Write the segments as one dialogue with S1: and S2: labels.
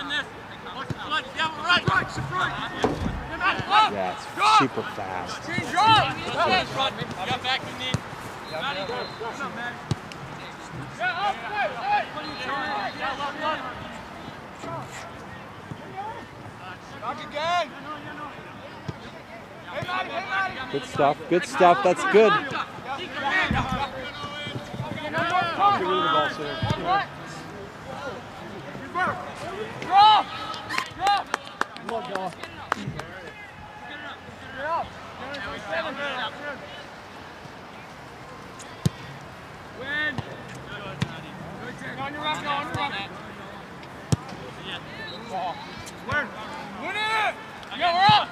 S1: Yeah, it's super fast. Good stuff, good stuff, that's good.
S2: Get rid of the ball, sir. Draw! Come on, Draw. Win! On your rock, on your rock. Win! Win it! Yeah, we're up!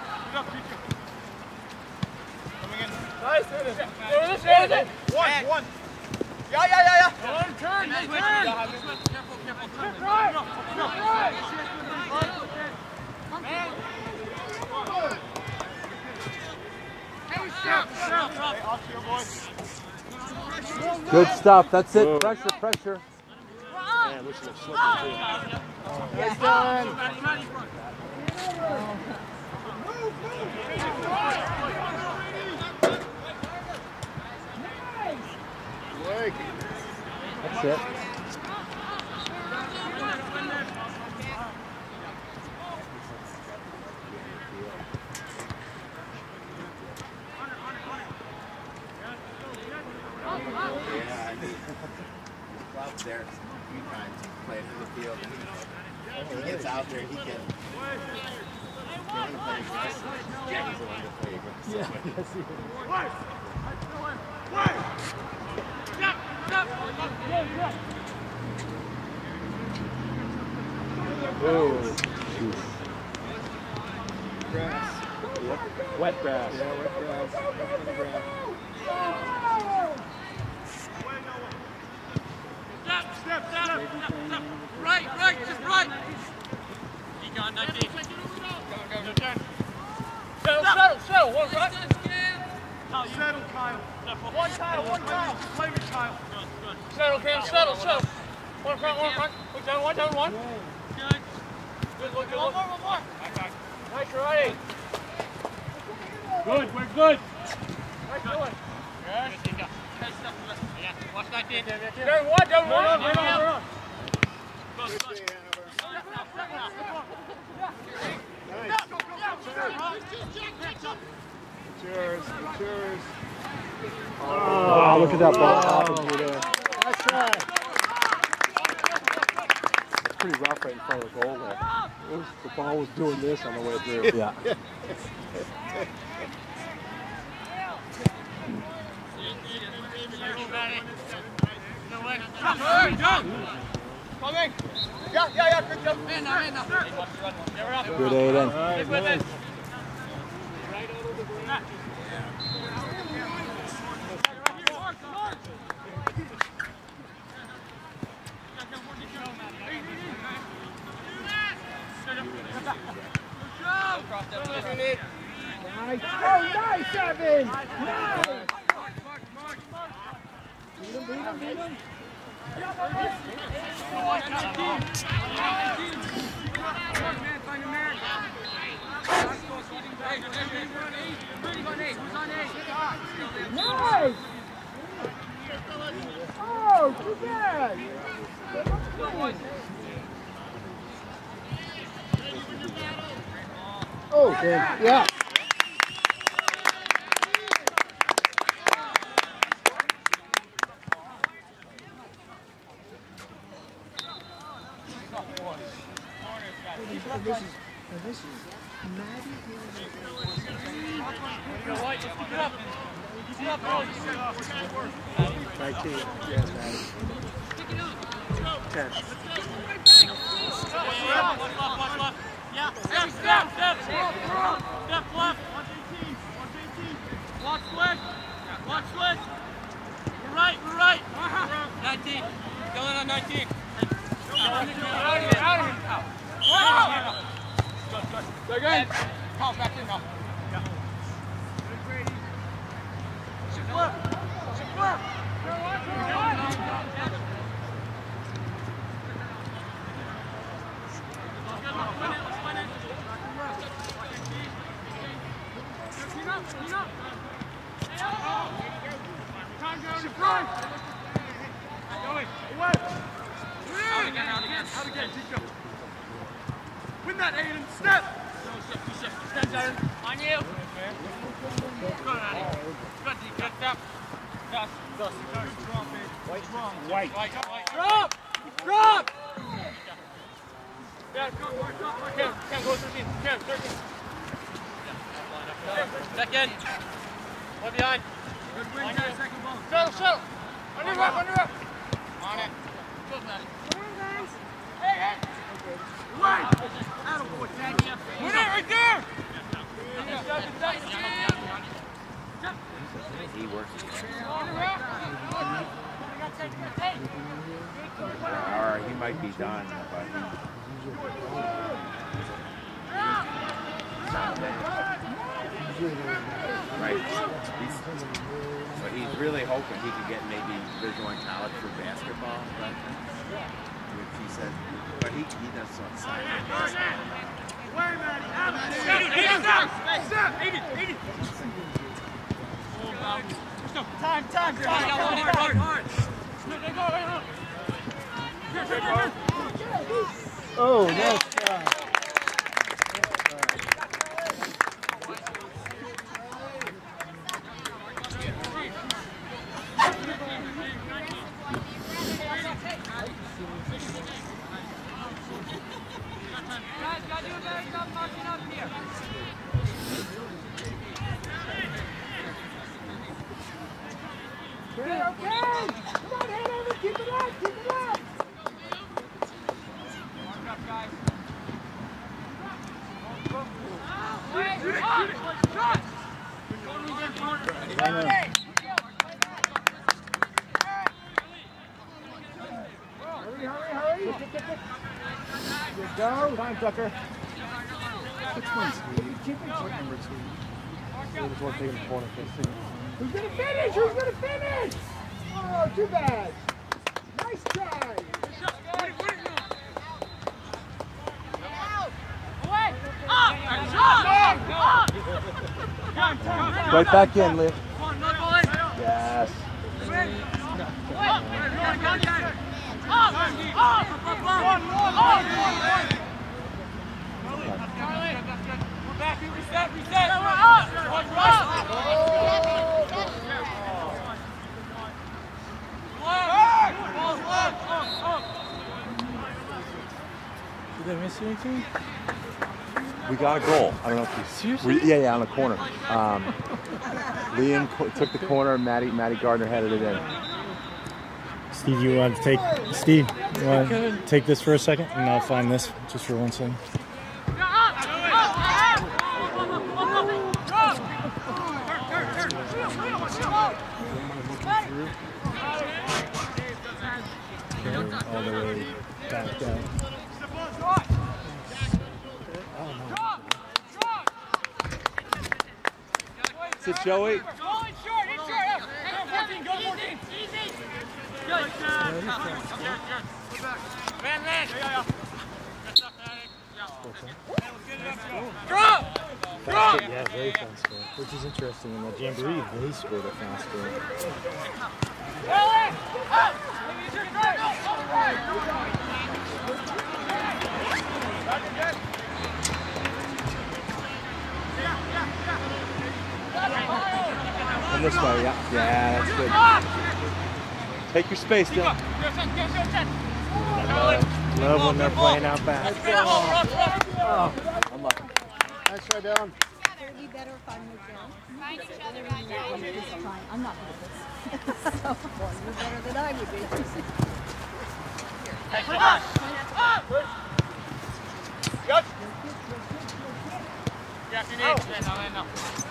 S2: Coming in. Nice, hit it. Hit it. One. Yeah. One turn, nice turn. Careful. Right.
S1: Good stuff, that's it. Pressure.
S2: Man, this is a slippery too. Nice done.
S1: That's it.
S3: Out there a few times, playing in the field, and when he gets out there, he can play aggressive. He's the one to play aggressive.
S1: Yes, he is. Oh,
S2: Grass.
S1: yep. Wet grass.
S2: Yeah, wet grass.
S4: Step. Right, just right. He gone, 19. Go. Settle. One right. Settle, Kyle. One Kyle. Play with Kyle. Settle, Cam. Settle. One front. One down. Good. One more. Nice righty. Good, we're good. Nice doing. Yes. Watch 19. Down one. We're on.
S2: Cheers.
S1: Oh, look at that ball popping through there.
S2: That's right.
S1: It's pretty rough right in front of the goal there.
S2: The ball was doing this on the way through.
S1: Yeah.
S4: Coming. Yeah, good job. In now.
S1: Good Aiden.
S2: Nice. Oh, nice, Evan. Nice. Beat him. Nice! Oh, too bad! Oh, yeah. This is Maddie. 19. Yes, Maddie. 10.
S4: Yeah. Step left. Watch split. We're right. 19. Going on 19. Out of here. Good. Again. Call back in now. Yeah. Shift left.
S2: Win that, Aiden. Step. Step, Aiden. On you. Good, Aiden. Good, good step. Yes. White. Drop. Drop. Yeah, come, Cam, go 13. Cam, 13. Second. One behind. Good win, guys. Second ball. Shuttle. On your up. On it. Good, man. Come on, guys. Hey. Right. Attaboy, tag him. Win it right there.
S3: He works. Or he might be done, but right. But he's really hoping he could get maybe Division I college for basketball. But he said, but he does so excited. Time.
S1: Oh, nice job.
S2: Guys, gotta do a better job marking up here.
S5: Okay. Come on, Hanover. Keep it up.
S2: Mark up, guys.
S5: Hurry. Good go. Time, Tucker.
S1: Which one's he? Keep it number 2. There's one taking the corner.
S5: Who's gonna finish? Oh, too bad. Nice try.
S1: Right back in, Liv. Yes. Did I miss anything? We got a goal. I don't know if you seriously. Yeah, on the corner. Liam took the corner. Maddie Gardner headed it in.
S6: Steve, you want to take this for a second, and I'll find this just for 1 second. All the way back down.
S1: Sit, Joey.
S2: Go in short. Go 14. Easy. Good. Man. Yeah. Drop.
S6: Yeah, very fast goal, which is interesting. In the Jamboree, they scored a fast goal.
S1: And this way, yeah. Yeah, that's good. Take your space, Dylan.
S6: Love when they're playing out back.
S1: Unlucky.
S5: Nice try, Dylan.
S7: Would it be better if I moved down? Find each other, guys. I'm not good at this. So, well, you're better than I would be.
S2: Good. Yeah, if you need. No.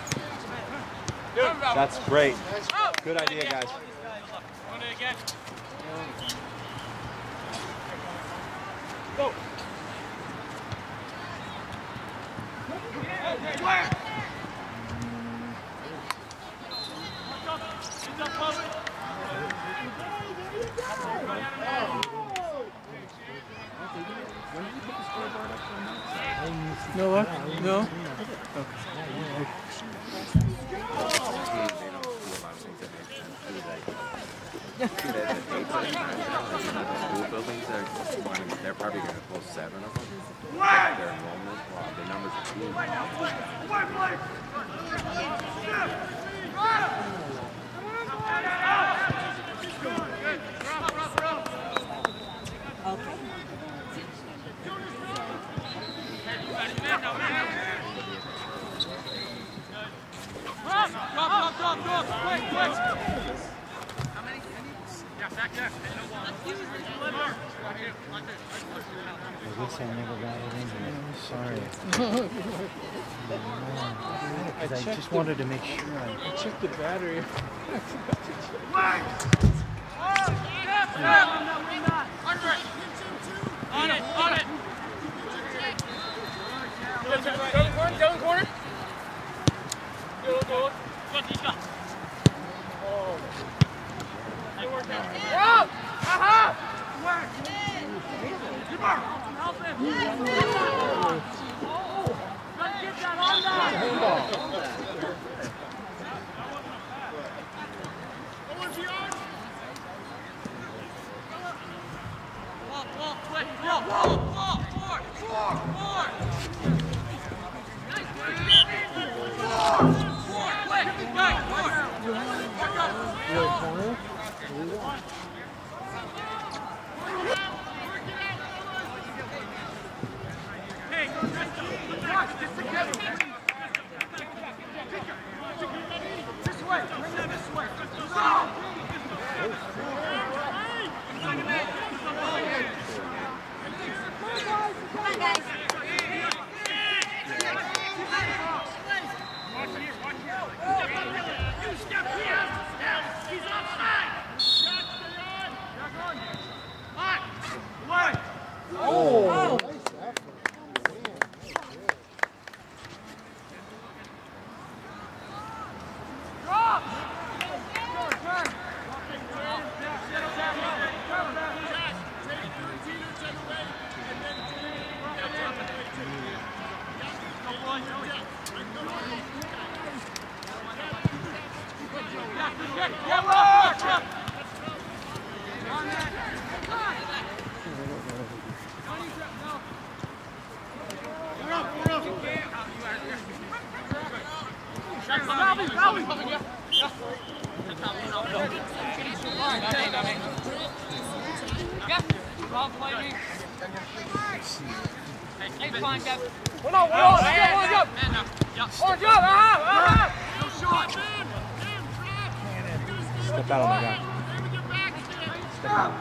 S1: That's great. Good idea, guys.
S2: Want it again? Go.
S1: No luck? No? Okay.
S3: School buildings, they're probably going to close 7 of them. Their enrollment, the numbers are huge.
S6: I guess I never got it in here. Sorry. I just wanted to make sure
S1: I checked the battery.
S4: On it! Down corner. Go. Oh. Good work now. Rob! Aha! Help him! Gotta get that on that!
S1: Step out on the guy. Step out.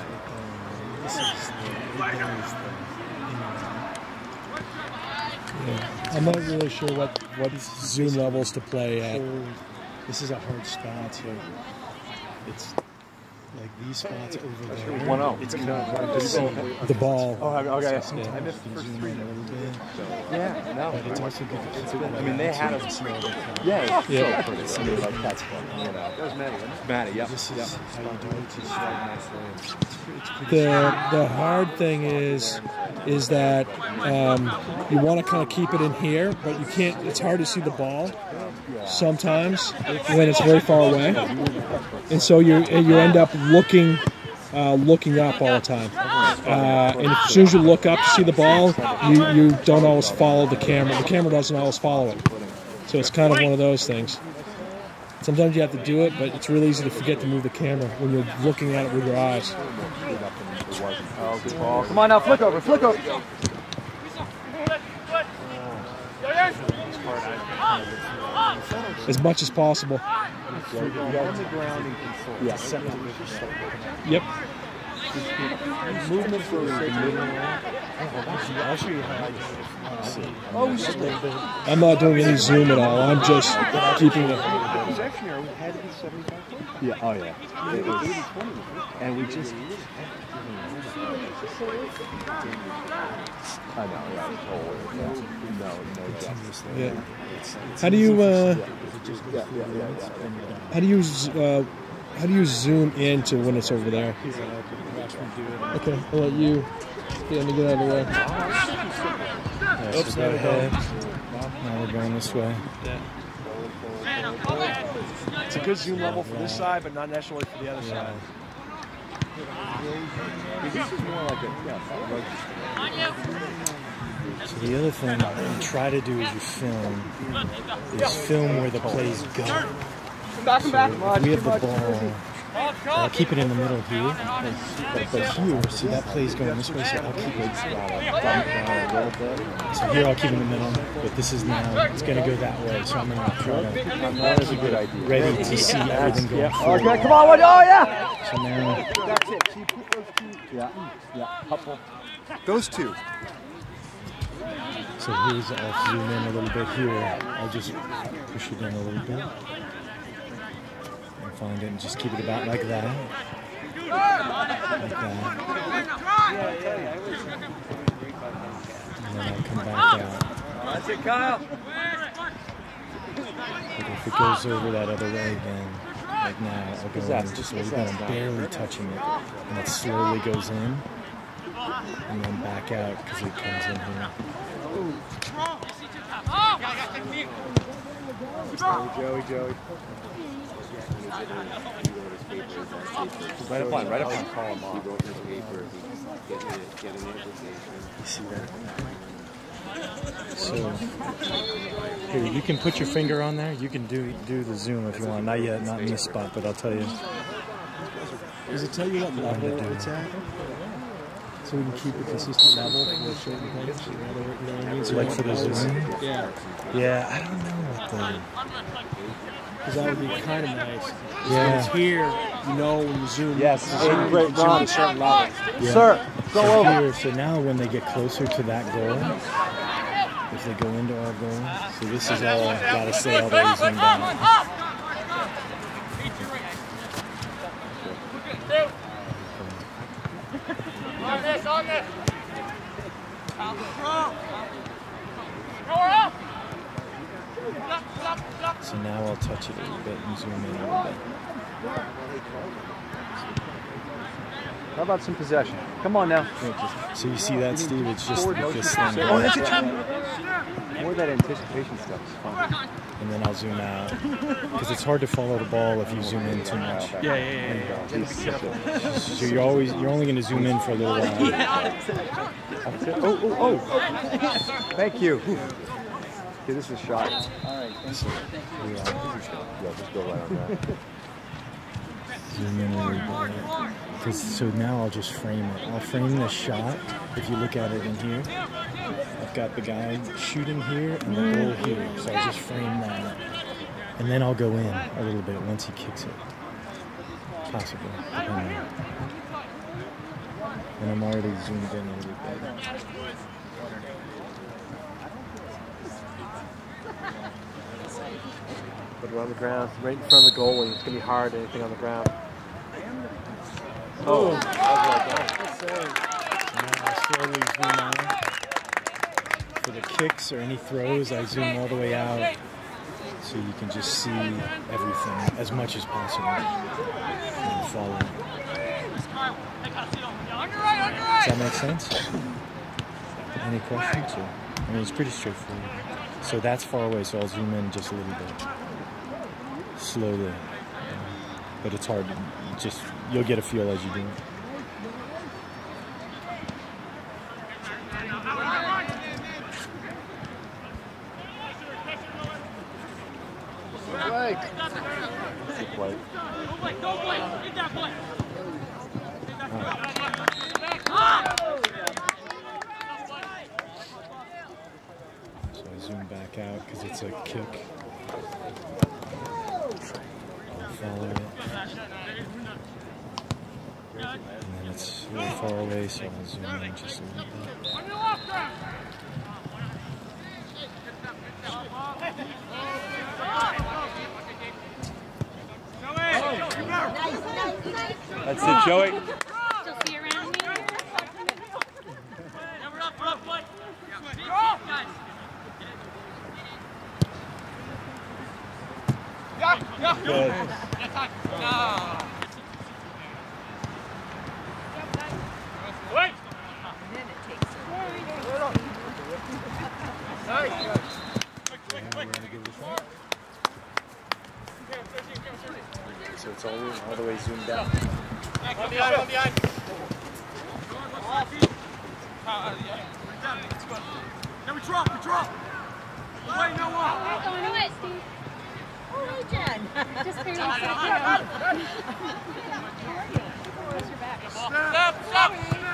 S8: Yeah. I'm not really sure what zoom levels to play at.
S6: This is a hard spot, so it's like these spots over there.
S1: 1-0.
S6: It's kind of hard to see
S8: the ball.
S1: Oh, okay.
S6: So I missed the first 3 a little bit.
S1: Yeah, no.
S6: But it's also good to see.
S1: I mean, they had us. Yeah, so pretty. I mean, like, that's fun. You know. That was Maddie, wasn't it? Maddie, yep.
S6: This is how you do it. Just right nicely.
S8: The hard thing is that you want to kind of keep it in here, but you can't. It's hard to see the ball sometimes when it's very far away, and so you end up looking up all the time. And as soon as you look up to see the ball, you don't always follow the camera. The camera doesn't always follow it, so it's kind of one of those things. Sometimes you have to do it, but it's really easy to forget to move the camera when you're looking at it with your eyes.
S1: Oh, good ball. Come on now, flick over.
S8: As much as possible.
S1: Yeah.
S8: Yep.
S1: Movement for
S6: I'll show you how I see.
S1: Oh,
S8: I'm not doing any zoom at all. I'm just keeping it.
S1: yeah. Oh, yeah. It was, and we just. I know, yeah, totally. Yeah. No justice.
S8: Yeah. How do you how do you zoom into when it's over there? Okay, I'll let you get out of the way.
S6: Oops, go ahead. Now we're going this way.
S8: It's a good zoom level for this side, but not necessarily for the other side.
S1: This is more like a
S6: So the other thing you try to do as you film is film where the plays go. So if we have the ball, I'll keep it in the middle here, but here, see that play's going this way, so I'll keep it. So here I'll keep it in the middle, but this is now, it's going to go that way, so I'm going to try to,
S1: That's a good idea.
S6: ready to see everything going forward.
S5: Okay, come on, oh yeah!
S6: So now,
S5: That's it. So you put those two.
S1: Yeah, couple.
S5: Those two.
S6: so here's, I'll zoom in a little bit here, I'll just push it in a little bit. And find it and just keep it about like that. Like that. And then I'll come back out.
S5: That's it, Kyle.
S6: But if it goes over that other way again, like now, I'll go in just where I'm barely touching it. And it slowly goes in. And then back out because it comes in here.
S1: Joey. Right up on. Call him off.
S6: You see that? So, here, you can put your finger on there. You can do the zoom if you want. Not yet, not in this spot, but I'll tell you.
S8: Does it tell you what level it's at? So we can keep a consistent level for certain things? You know what I mean? So
S6: Like for the zoom?
S8: Yeah.
S6: Yeah, I don't know what the...
S8: Because that would be kind of nice.
S6: Yeah.
S8: When it's here, you know when you zoom.
S1: Yes,
S8: great, Ron. At a certain level.
S6: Yeah.
S1: Sir, go
S6: so
S1: over.
S6: here, so now when they get closer to that goal, if they go into our goal, so this is all, gotta stay all the way zoomed down.
S2: On this.
S6: So now I'll touch it a little bit and zoom in a little bit.
S1: How about some possession? Come on now.
S6: So you see that, Steve? It's just this thing.
S1: More of that anticipation stuff is fun.
S6: And then I'll zoom out. Because it's hard to follow the ball if you zoom in too much.
S8: Yeah.
S6: So you're only going to zoom in for a little while.
S1: Oh. Thank you. Okay, this is a shot.
S6: So,
S1: Yeah, just go right on that.
S6: zoom in a little bit. So now I'll just frame it. I'll frame this shot. If you look at it in here, I've got the guy shooting here and the goal here. So I'll just frame that. And then I'll go in a little bit once he kicks it. Possibly. Depending. And I'm already zoomed in a little bit.
S1: Put it on the ground, right in front of the goal, and it's going to be hard, anything on the ground. Oh.
S6: Now I slowly zoom out. For the kicks or any throws, I zoom all the way out so you can just see everything as much as possible and follow. Does that make sense? Any questions? Or, I mean, it's pretty straightforward. So that's far away, so I'll zoom in just a little bit. Slowly. But it's hard. You'll get a feel as you do it. So I zoom back out because it's a kick. I'll follow it. And then it's really far away, so I'll zoom in just a little bit.
S1: That's it, Joey.
S7: Still see around me?
S1: Good.
S2: Wait!
S6: so it's all the way zoomed out.
S4: One behind. Then we drop. Wait, no one.
S7: Don't do it, Steve. Oh, hey, Jen. Just barely stuck down. Where's your back?
S4: Step.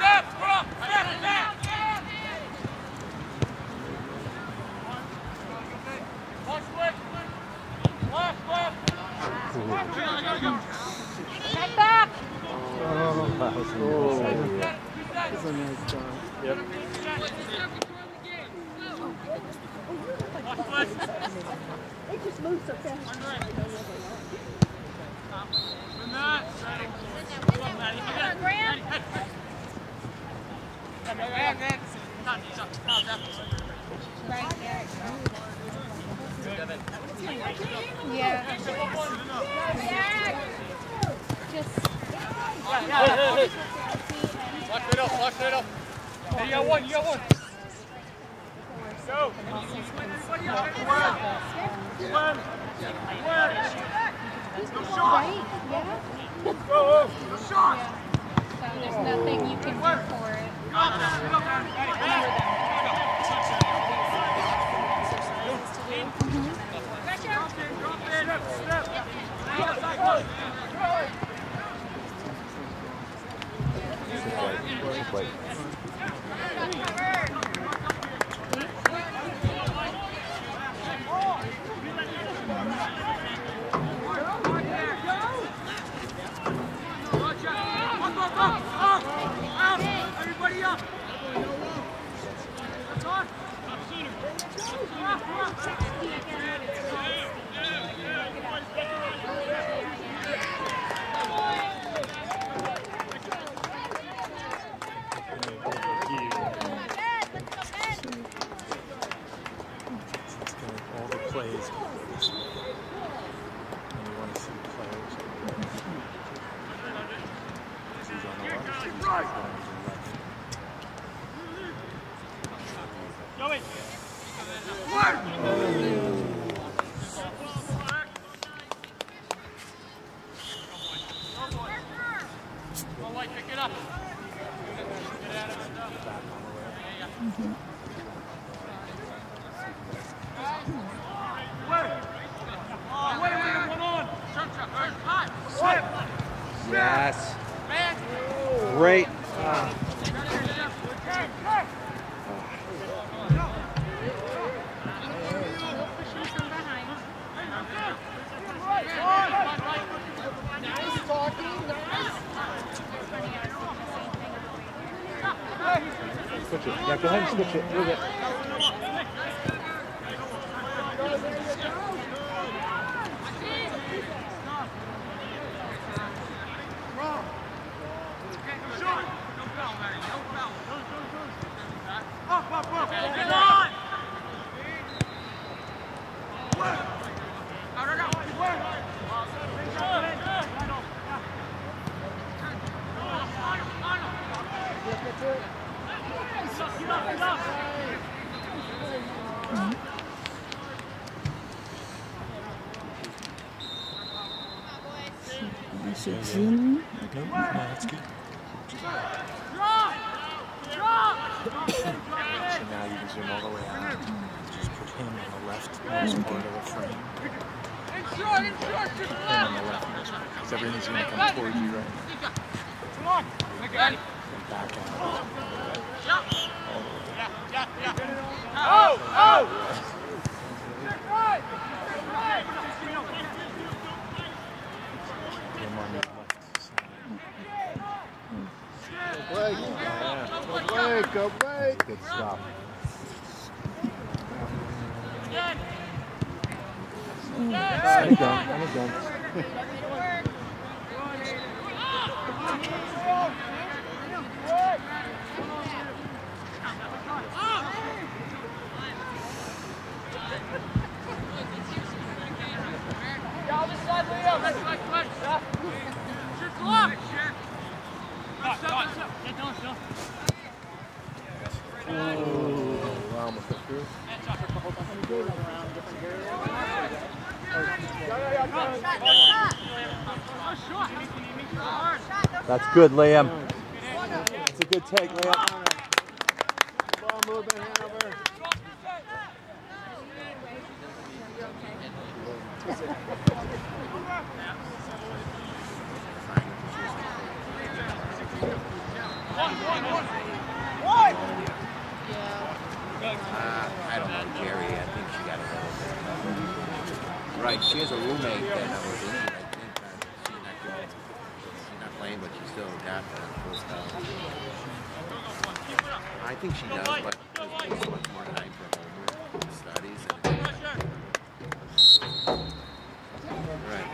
S7: Head back.
S6: Oh, that was a nice one. Yep.
S7: It just moves so fast. Graham. Yeah. Just.
S4: Watch it up. Hey, you got one. Go.
S7: Right? Yeah.
S4: Go. The shot.
S7: So there's nothing you can do for it.
S1: Wait.
S4: Everybody up.
S6: All the plays. And you want to see the players. He's on the left. He's going to the left.
S4: Pick it up.
S6: Back on the way.
S5: Yes. Great.
S1: Switch it. Yeah, go ahead and switch it. Move it.
S6: So zoom. Okay, no, that's good. So now you can zoom all the way out. Just put him on the leftmost part of the frame. Him on the leftmost part. Because everything's going to come towards you, right?
S4: Come on.
S6: And back out. Him on the left side.
S5: Go break.
S1: Good stop. I'm done. Wow, almost got through.
S7: Shot.
S1: That's good, Liam. It's a good take, Liam.
S5: Ball movement, Hanover.
S3: I don't know, Jerry. I think she got a little bit. Right, she has a roommate that was injured. She's not playing, but she still got the first down. I think she does, but there's so much more time for homework and studies. Right.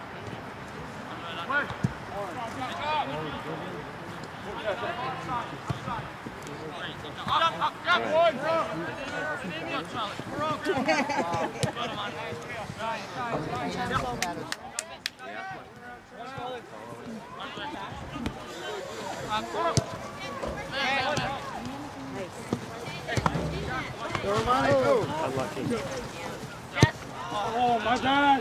S1: Unlucky.
S4: Oh, my God.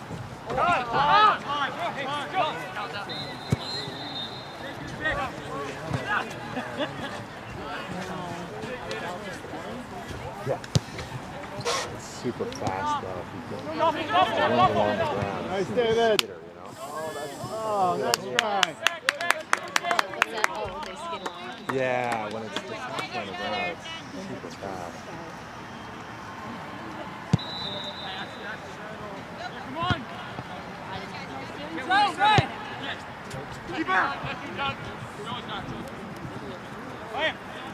S1: Yeah. It's super fast though. Runs along the ground.
S5: Nice, David.
S1: Skitter, you know?
S5: Oh, that's right.
S1: Yeah, when it's just on the ground, it's super fast.
S4: Come on. Go, right. Keep her. Hey,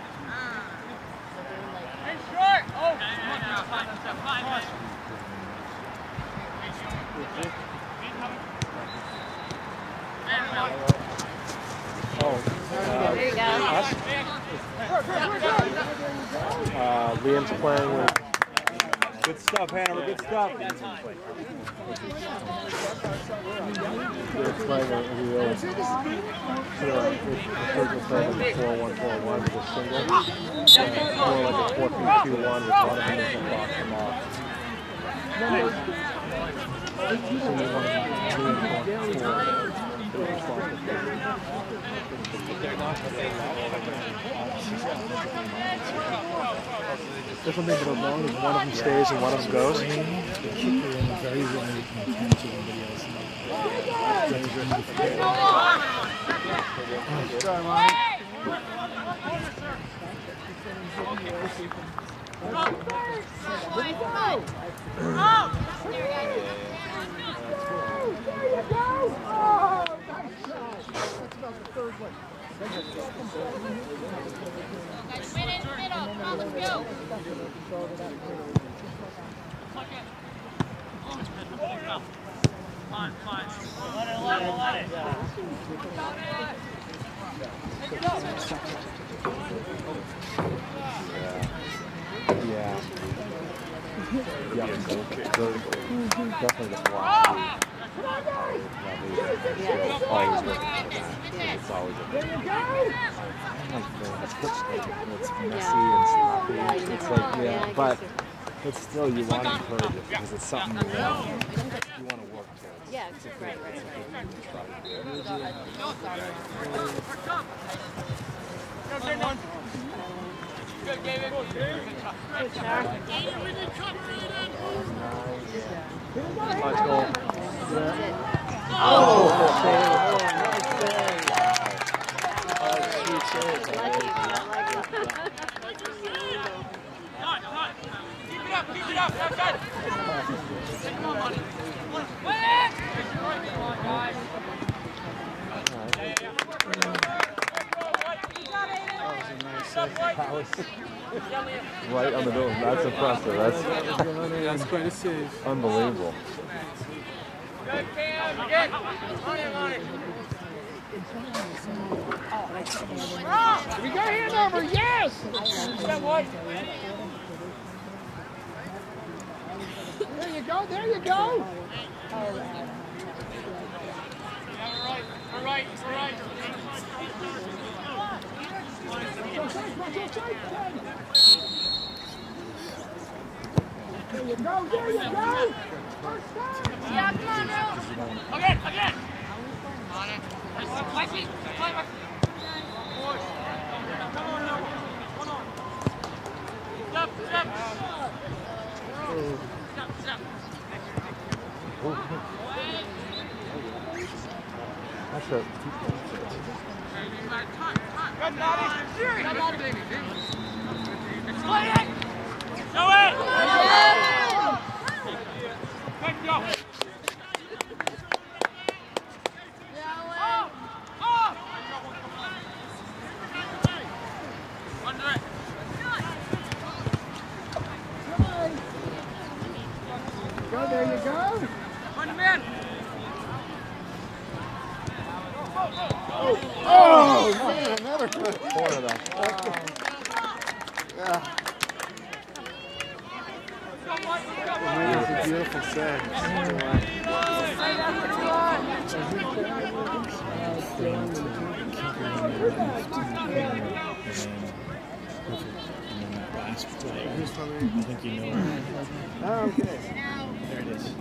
S4: short. Oh,
S7: There you go.
S1: Liam's playing with. Good stuff, Hanover. Good stuff. Liam's playing with the 4-1-4-1 with a single. More like a 4-2-2-1 with a lot of minutes and box them off. Different thing about long is one of them stays and one of them goes.
S6: The kicker in very right and comes to somebody else.
S2: Win in the middle. Come on, let's go. Let it.
S1: Yeah. Definitely the philosophy. Always working for that. It's always a big thing. It's messy and sloppy. It's like, but still you want to encourage it because it's something you want to work towards.
S7: Yeah, right.
S2: Good, David.
S1: Let's go.
S2: Keep it up. That's good. Come on, buddy. Win it! Come on, guys.
S1: Right on the middle. That's impressive. That's
S8: quite a save.
S1: Unbelievable.
S2: Good, Cam. Again. On it.
S4: We got Hanover, yes!
S2: That one.
S4: There you go.
S2: All right.
S4: There you go.
S2: Yeah, come on, Bill. Again.
S1: That's a
S4: Go in!
S5: Go, there you go.
S4: Run him in!
S5: Oh, man, another one.
S1: corner though.
S5: Yeah. It's a beautiful set.
S6: Last play. I think you know.
S5: Oh, okay.
S6: There it is.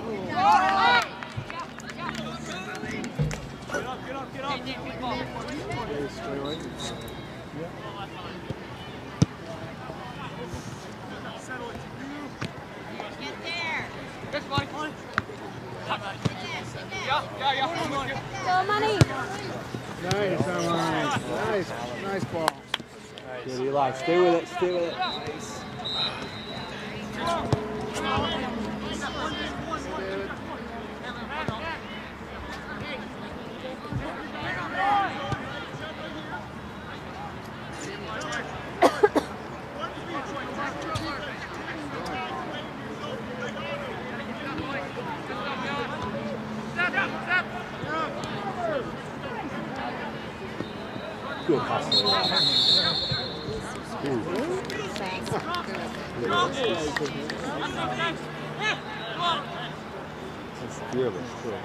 S5: Stay away.
S4: Good, buddy. Yeah.
S7: Go, money.
S5: Nice, Omar. Nice ball.
S1: Good, Eli. Stay with it. Stay with it. Nice. Good pass.
S7: Thanks.
S1: It's fearless too.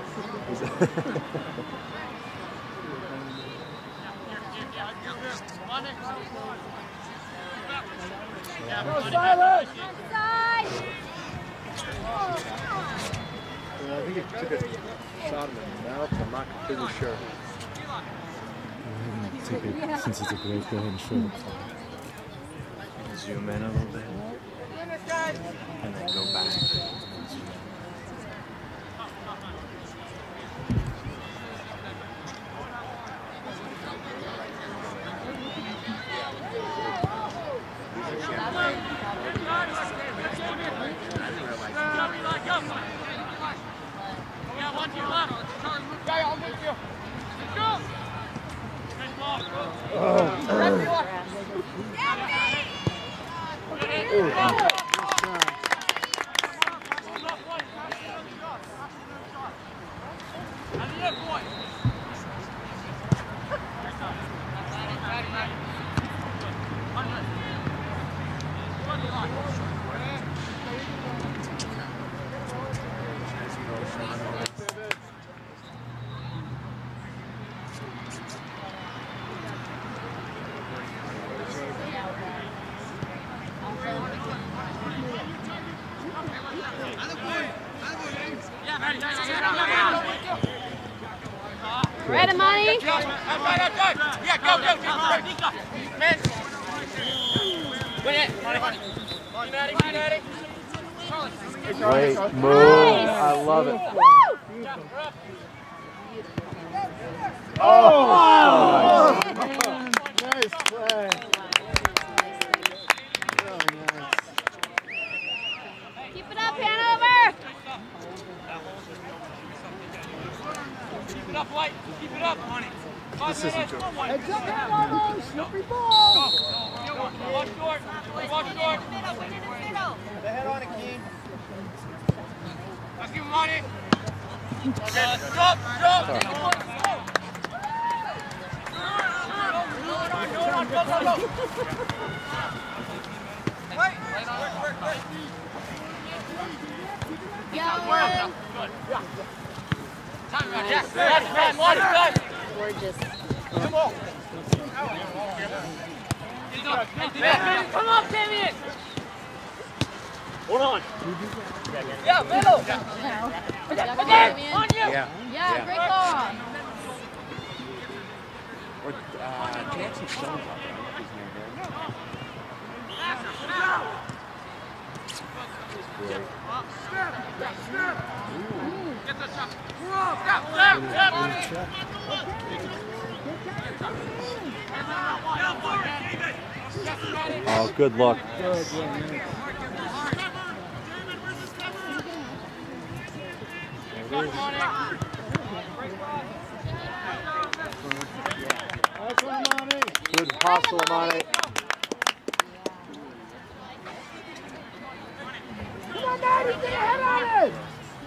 S5: Go, Silas!
S7: Side.
S5: I think he took a shot in the mouth. I'm not completely sure.
S6: Take it, since it's a great, go ahead and show it.
S3: Zoom in a little bit. And then go back.
S7: Ready, money?
S4: Yeah, go. Man. Win it. Maddie.
S1: Great move. I love it. Oh!
S5: Nice play. Really nice.
S7: Keep it up, Hanover.
S4: Keep it up, White. Keep it up, honey.
S5: Heads up, Hanover. Slippery ball.
S4: Watch short.
S5: The head on it, Keen.
S4: Let's give him money. Drop. Go. Wait.
S7: Gorgeous.
S4: Come on. Come on, Damien. Hold on. Yeah, middle.
S7: Okay,
S4: on you.
S3: Yeah.
S7: Yeah, great call.
S1: Oh, good luck. Good hustle, Monty.
S2: Come on, Daddy, get ahead on it!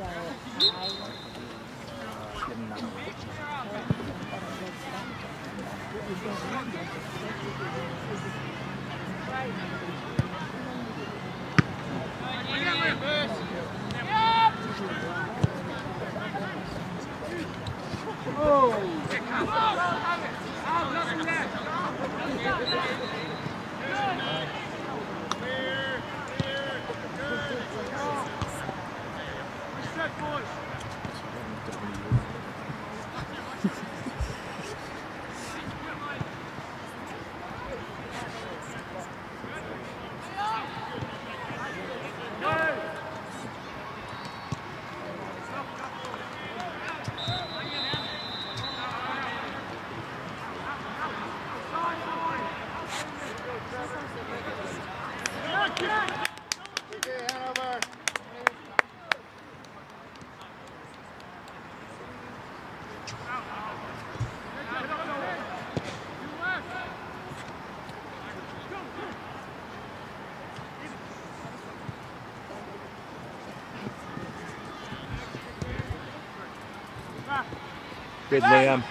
S1: Good, Liam.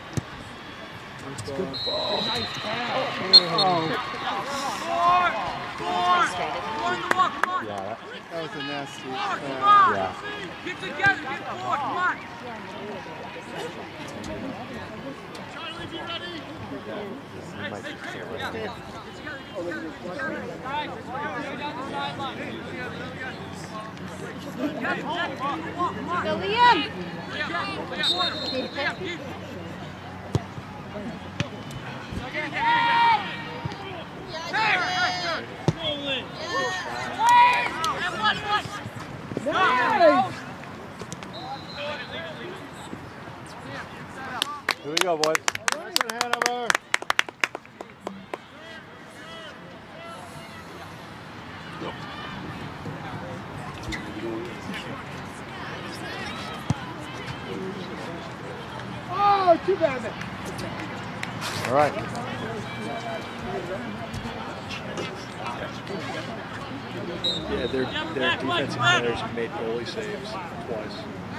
S8: Good ball.
S1: Yeah,
S5: That was a nasty.
S1: yeah.
S4: Get together, get forward, come on. Charlie, be ready.
S1: He might be clear.
S7: Go, Liam!
S1: Here we go, boys.
S5: Hanover.
S2: Oh, too bad.
S1: All right.
S6: Yeah, their defensive players have made goalie saves twice.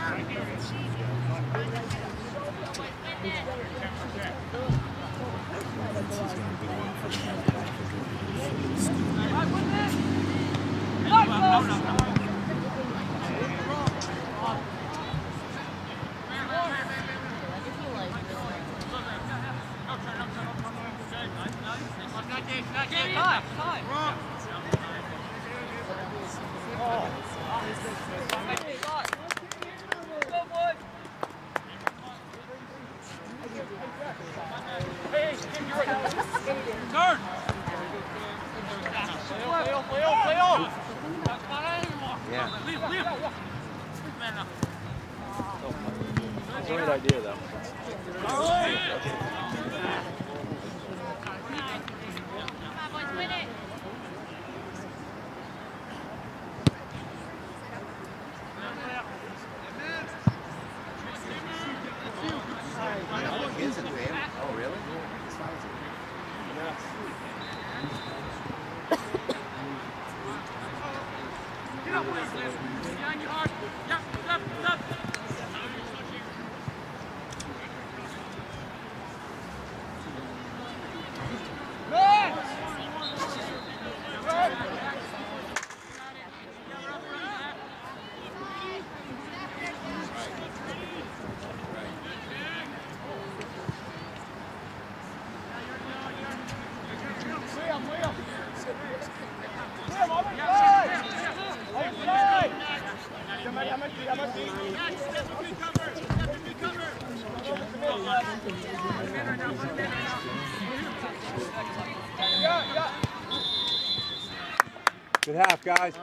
S4: Turn! Play on!
S3: Yeah.
S4: Leave! Man up.
S6: It's a great idea, though.
S3: Kids in there. Oh, really? As far as it-
S4: Get up, Liz. Behind you hard. Yep, step.
S1: Good half, guys.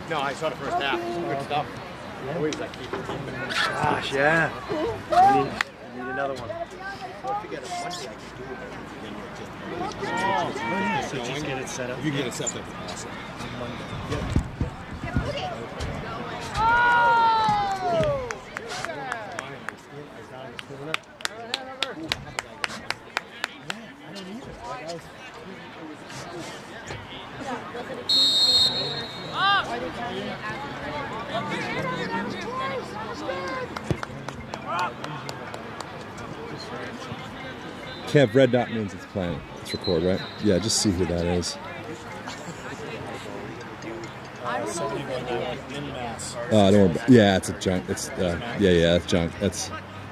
S5: No, I saw the first half. Good stuff. Always like keep it.
S6: Gosh, yeah. We need another one.
S3: Don't forget, on Monday I can do it.
S6: So just get it set up.
S5: If you can get it set up, that's awesome.
S1: Kev, red dot means it's playing. It's record, right? Yeah, just see who that is. Don't worry about, yeah, it's a junk. It's yeah, that's junk. That's.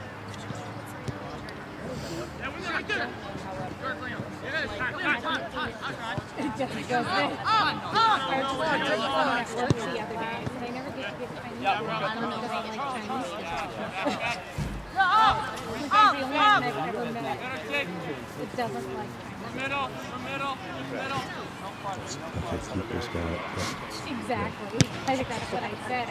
S7: It doesn't like
S4: Middle.
S7: exactly. I think that's what I said.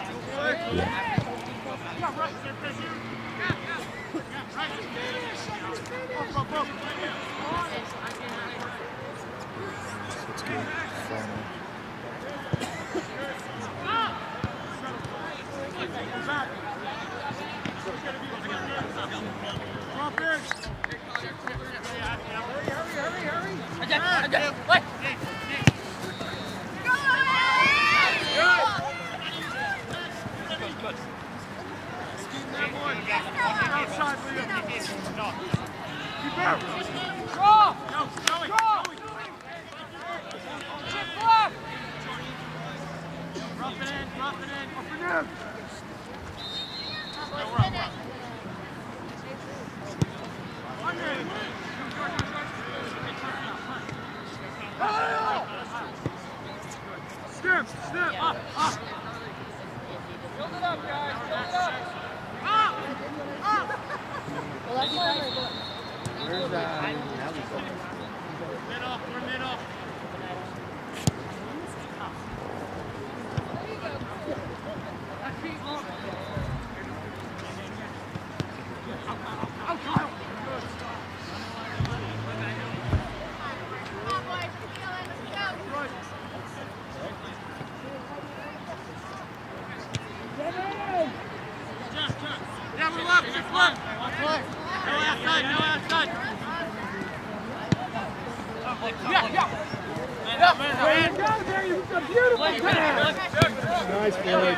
S8: Nice play.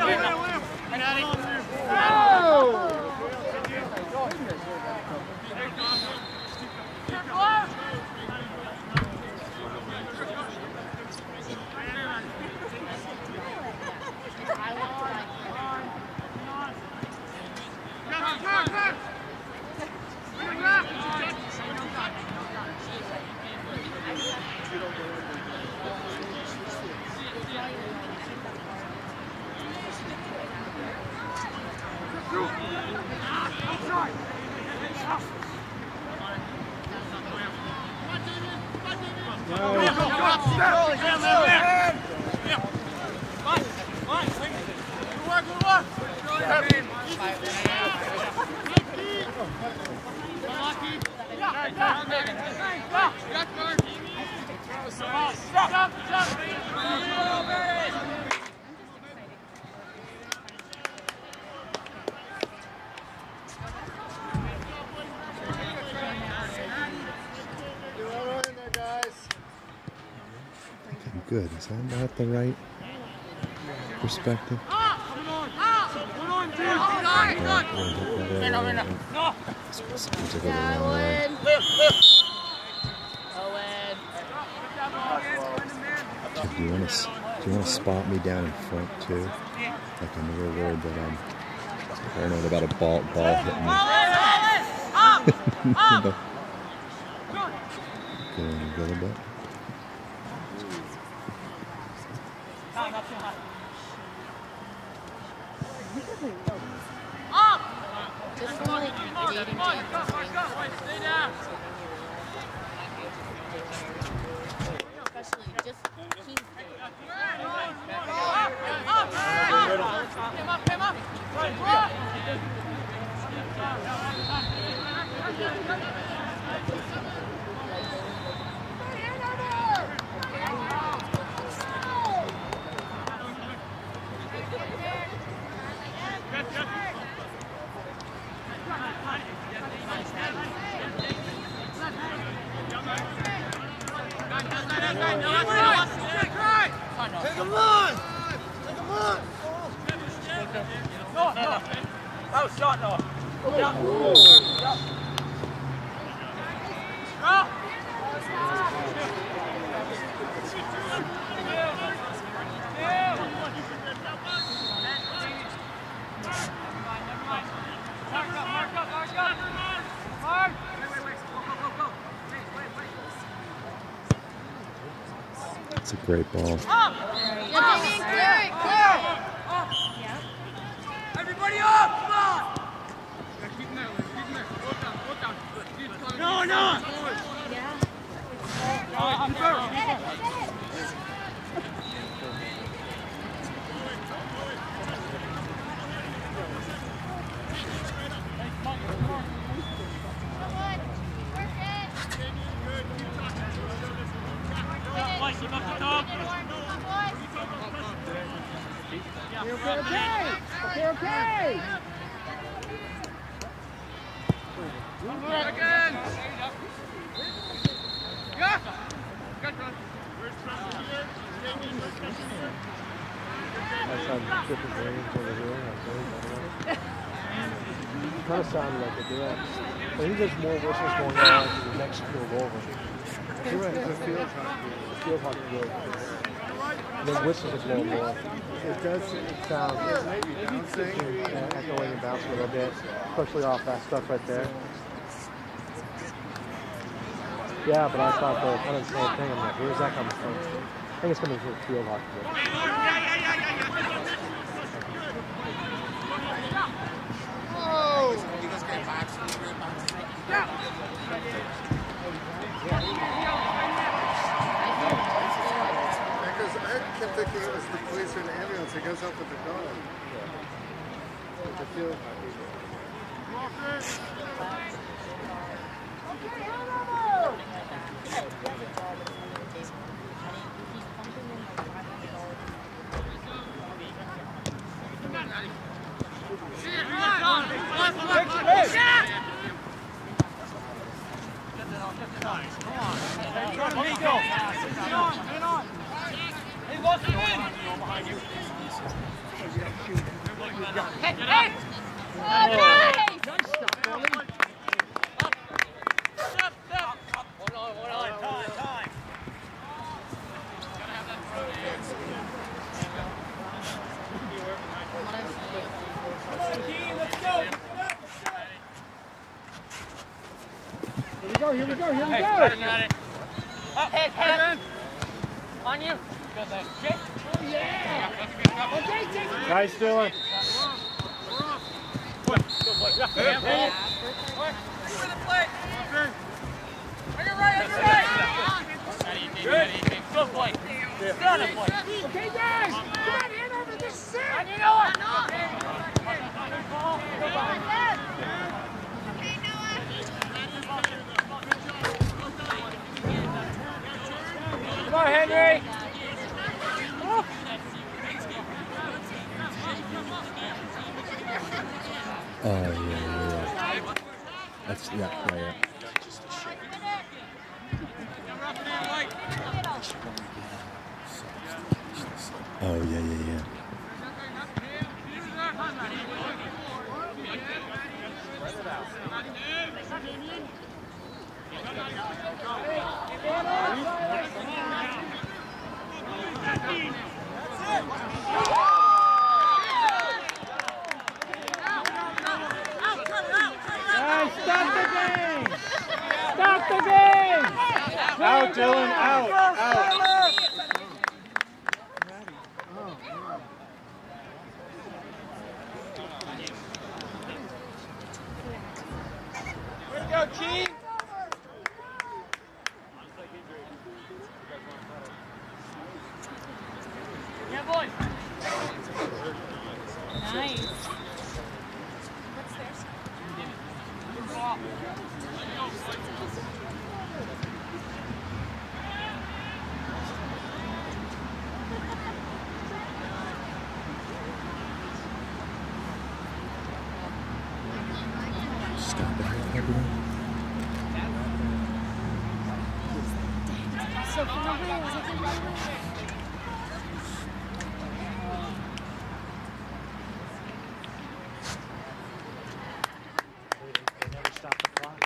S1: Good. Is that not the right perspective? Do you want to spot me down in front too? Like I'm real worried that I'm paranoid about a ball hitting me. Going a little bit.
S7: Especially just keep
S6: It's a great ball.
S2: Everybody up! Come on! No! Okay. Again. Yeah.
S5: That's on different range over here. Kind of sounded like it, yeah. I think there's more whistles going on to the next field over. You're right, the field hockey field. The whistles are blowing more. It does sound echoing and bouncing a little bit, especially off that stuff right there. Yeah, but I thought the kind of the same thing. I'm like, where's that coming from? I think it's coming from the field hockey field.
S9: Because I kept thinking it was the police or an ambulance that goes up with the dog. With the field hockey. Here we go.
S2: Up, head. On you. Good there. Oh, yeah. Okay, take it.
S5: Nice, Dylan.
S2: Bring it right. Good. Good play. Got it, play. Okay, guys. Come on, hand over this set. And you know what? Come on, Henry!
S6: Yeah. That's, yeah. Oh, yeah.
S2: Stop the game!
S5: Out, Dylan, out.
S2: Way to go, team! Yeah, boys! Nice. What's theirs?
S6: Stop it, everyone.
S7: So for the wheels, I can
S6: They never stop the clock.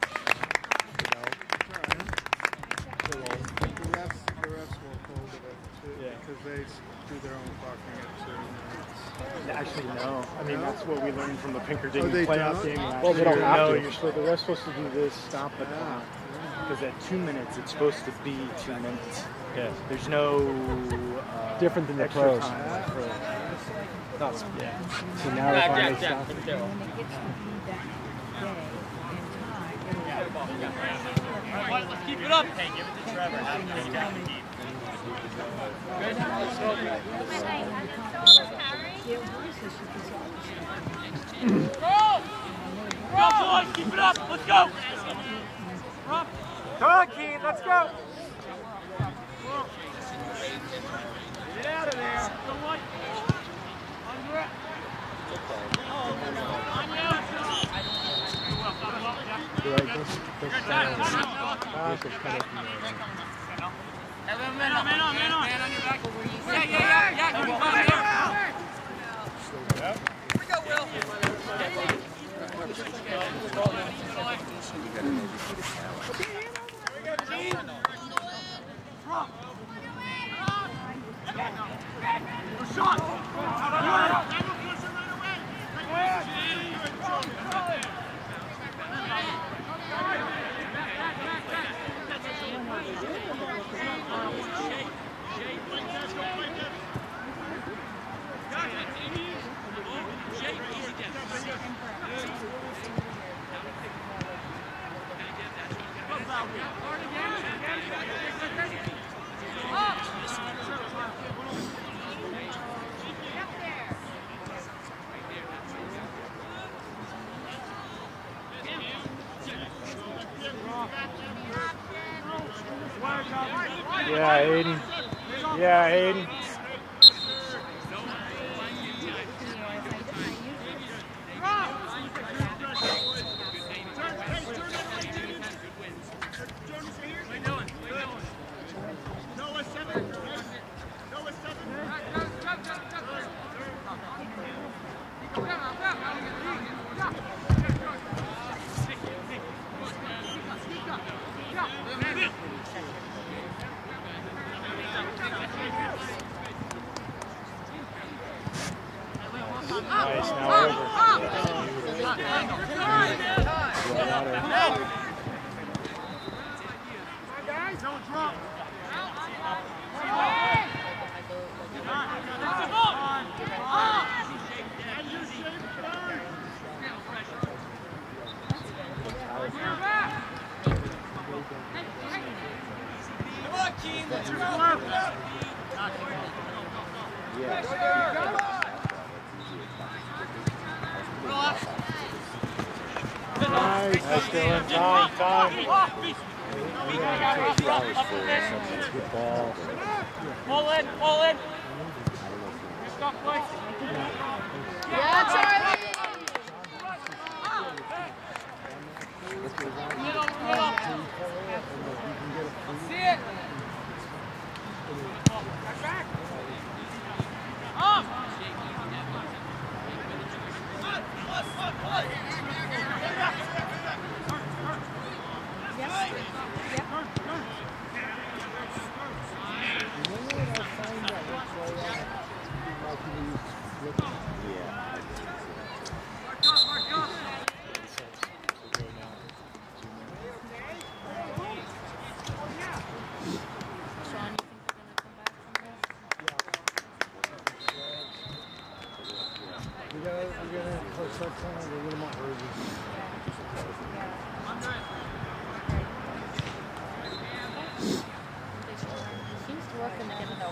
S9: The refs will hold it too, because they do their own clocking at certain minutes.
S5: Actually, no. I mean, that's what we learned from the
S9: Oh,
S5: Pinkerton
S9: they
S5: playoff
S9: don't?
S5: game last
S6: Well, they don't
S5: year.
S6: have
S5: No,
S6: to.
S5: you're supposed, the ref's supposed to do this, stop the clock. Because at 2 minutes, it's supposed to be 2 minutes.
S6: Yeah.
S5: There's no
S6: Different than the
S5: extra
S6: pros.
S5: time for
S6: That's,
S5: yeah.
S6: so now they finally stop it.
S7: when it gets to be that day and time.
S4: Let's keep it up. Hey, give it to Trevor. Have him take out the deep. Go! Go, boys! Keep it up! Let's go!
S5: Come on, Keith, let's go!
S4: Get out of there! Go, White! Under it! On you! Man on! Man on your back! Yeah! Come on! Here we go, Will!
S5: Yeah, Aiden. Yeah, Aiden. Nice, now over.
S4: Guys, don't drop. Come on, Keem, let's go.
S5: Nice, Dylan. Time.
S6: Good ball.
S4: Pull in. Stop play.
S7: Yeah, Charlie!
S4: Middle. See it. Back. Up.
S5: We're gonna play something a little more urgent.
S7: Seems to work in the middle.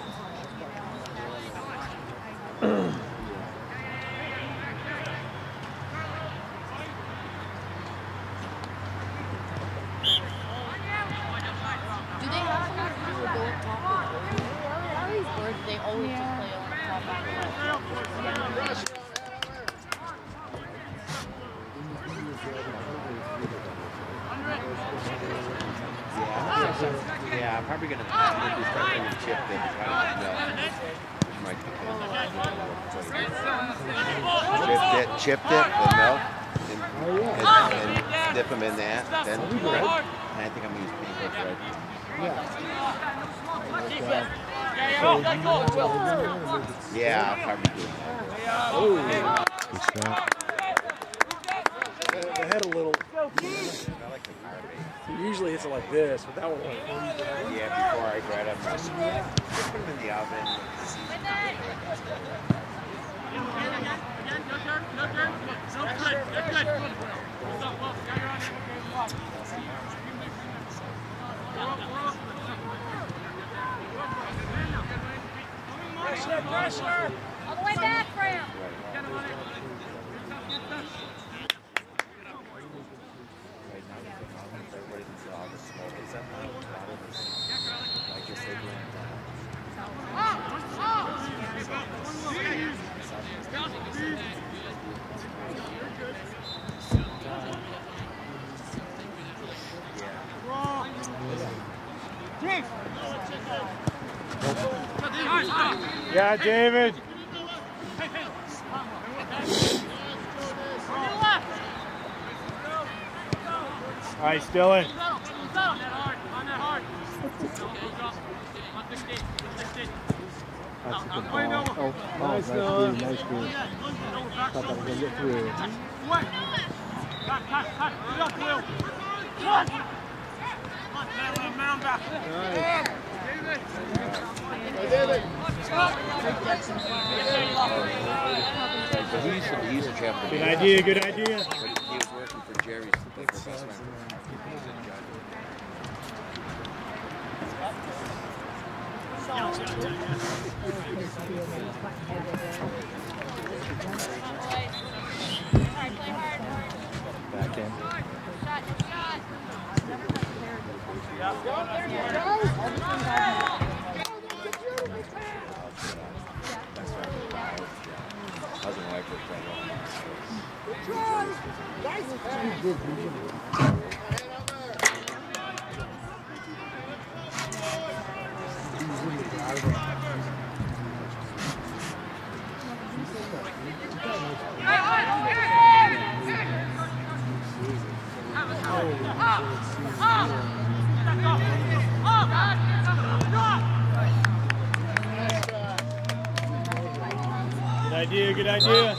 S3: probably going to be something chipped in. I don't know. Which might be chipped it, the milk, and dip them in that. Then, and I think I'm going to use paintbrush right now. Yeah, I'll probably do that.
S6: Good shot.
S5: They had a little.
S3: I like the fire bait.
S5: He usually hits it like this, but that one went.
S3: Yeah, before I grab them, just put them in the oven.
S2: Pressure! All the way back, Graham!
S5: Yeah, David. All right, still in.
S8: That's a good ball. Oh, nice, dude. Nice, dude. Thought that was going to get through.
S3: He used to travel.
S5: Good idea, good idea.
S3: But he was working for Jerry's.
S6: Back in.
S3: Doesn't like it.
S5: Good idea, good idea.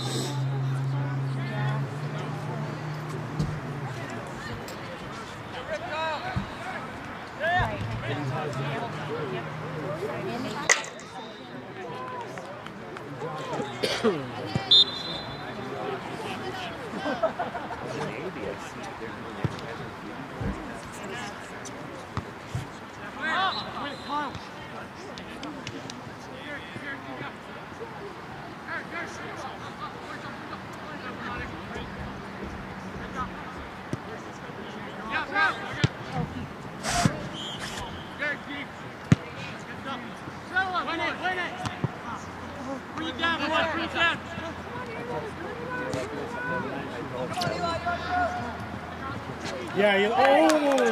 S5: Yeah, you, oh!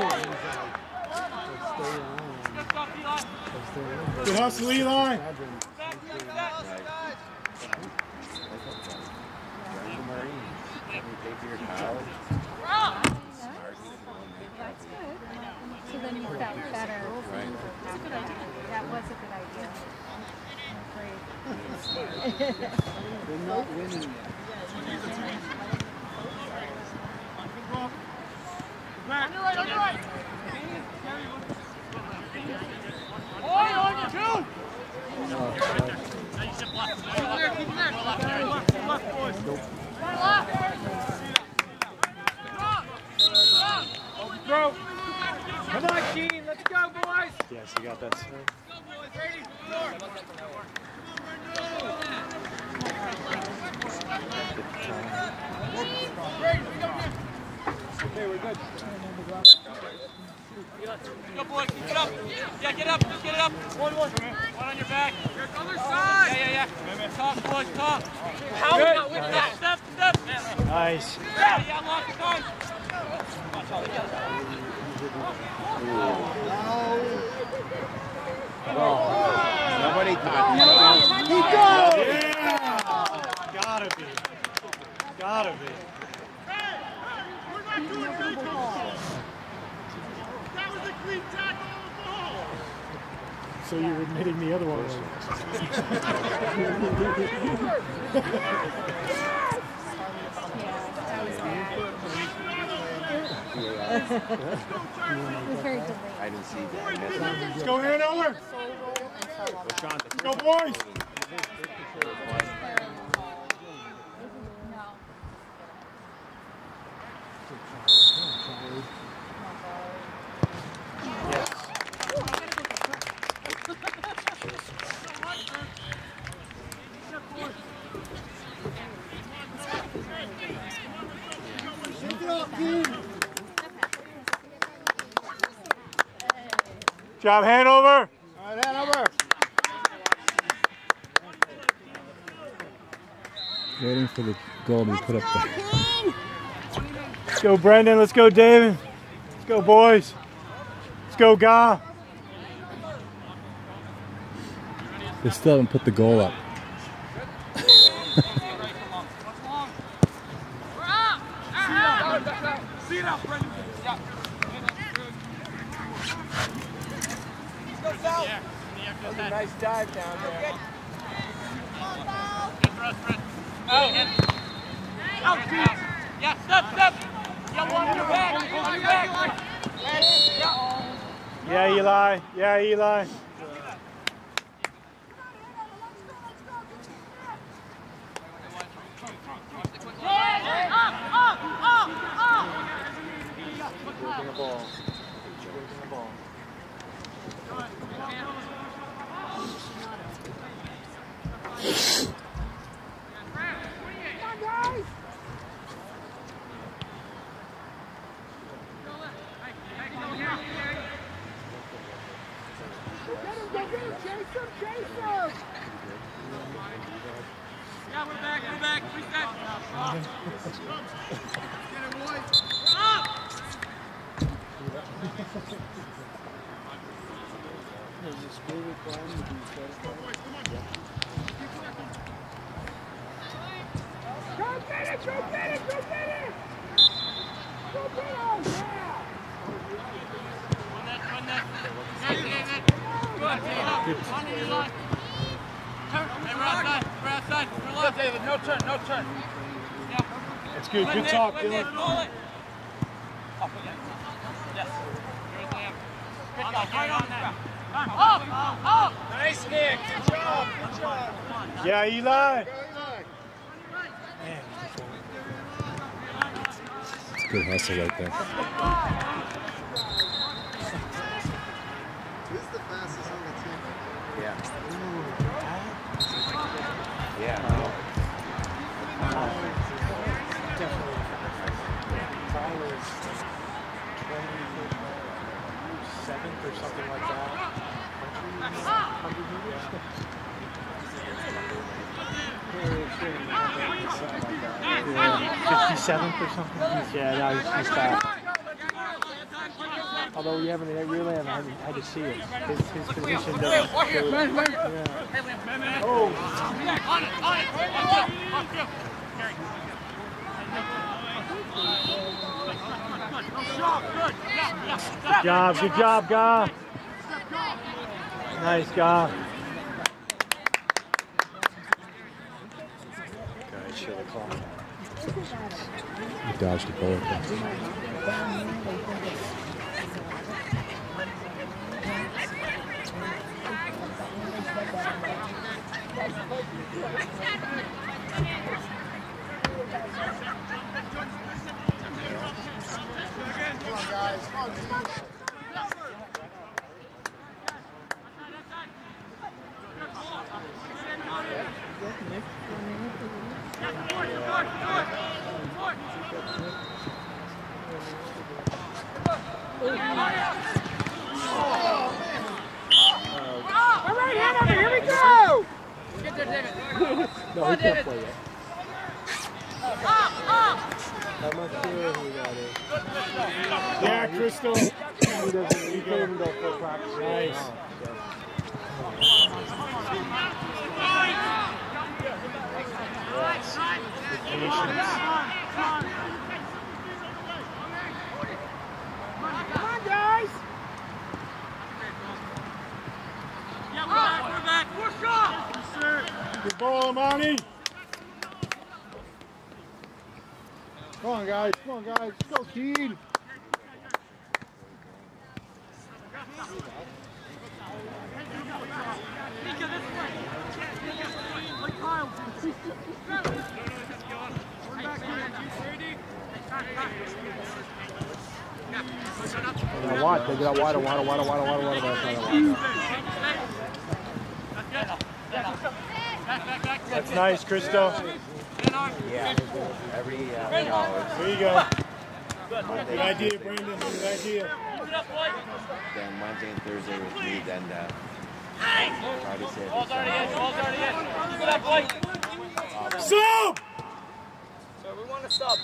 S5: Good hustle, Eli.
S7: That's good. So then you felt better. That's a good idea. That was a good idea.
S9: They're not winning yet.
S2: On your right, on your right! On your two! Keep him there, keep him there! Left, boys! Left!
S4: Throw! Come on, Keen, let's go, boys!
S5: Yes, you got that.
S4: Okay, we're good.
S2: Go, boys, keep it up! Yeah, get up, just get it up! One on your back! Other side! Yeah. Talk, boys, talk! How we got with that? Step!
S5: Nice.
S2: Yeah, lock it on!
S3: Nobody touched.
S5: Yeah! Gotta be. Gotta be.
S2: That was a clean tackle on the ball.
S5: So you're admitting the other one was.
S3: I didn't see that.
S5: Let's go Hanover! Let's go boys! Job Hanover!
S9: All right, Hanover.
S6: Waiting for the goal to be put up there.
S5: Let's go Brendan, let's go David. Let's go boys. Let's go Ga.
S6: They still haven't put the goal up.
S2: See it out, Brendan.
S9: That's a nice dive down there.
S2: Yeah, step. Yeah, on your back.
S5: Yeah, Eli. Yeah, Eli.
S9: Breaking the ball. Breaking the ball.
S2: Yeah, we're back. Reset.
S9: Is the spirit required to be satisfied?
S2: Go get it! We're outside. Good, David. No turn. Yeah.
S5: That's good. Good talk, Dylan.
S2: Yes. Up. Nice, Nick. Good job.
S5: Yeah, Eli.
S6: It's a good hustle right there.
S9: Who's the fastest on the team?
S3: Yeah.
S5: Tyler's 27th or something like that. 100 meters? 57th or something? Yeah, no, he's fast. Although we really haven't had to see it. His position doesn't show. Yeah. Oh! Good job, Ga. Nice, Ga.
S6: He dodged a bullet there.
S2: All right, Hanover, here we go! Get there, David.
S5: No, he can't play yet.
S9: I'm not sure who that is.
S5: Yeah, Crystal.
S9: He couldn't even go full practice.
S5: Nice. Good ball, Monty. Come on, guys. Come on, guys. Let's go, Keed. Watch, they get out wide. That's nice, Christo.
S3: Yeah, every
S5: There you go. Good idea, Brandon. Good idea.
S3: then Wednesday and Thursday with me, then Friday, Saturday.
S5: Sub!
S4: So we want to sub.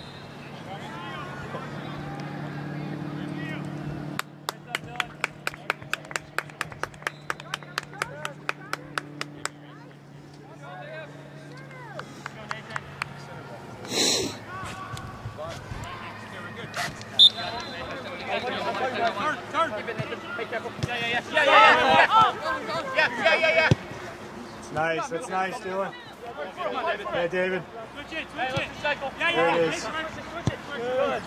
S5: Nice, that's nice, Dylan. Yeah, David.
S4: Yeah,
S5: There it is.
S4: Good.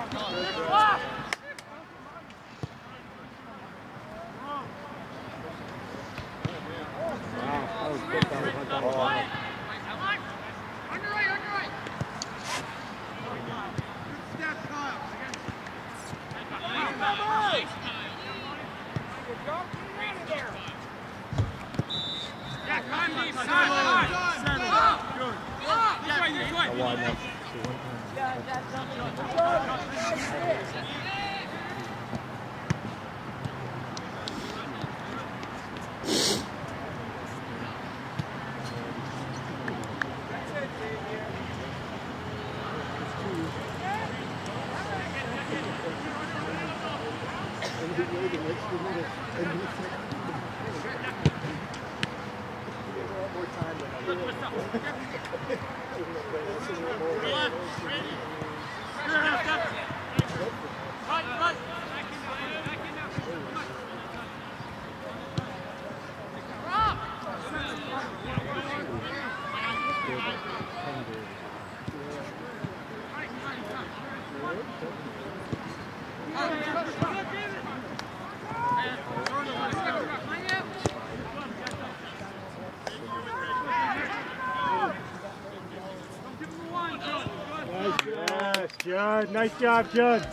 S5: Judd, nice job, Judd.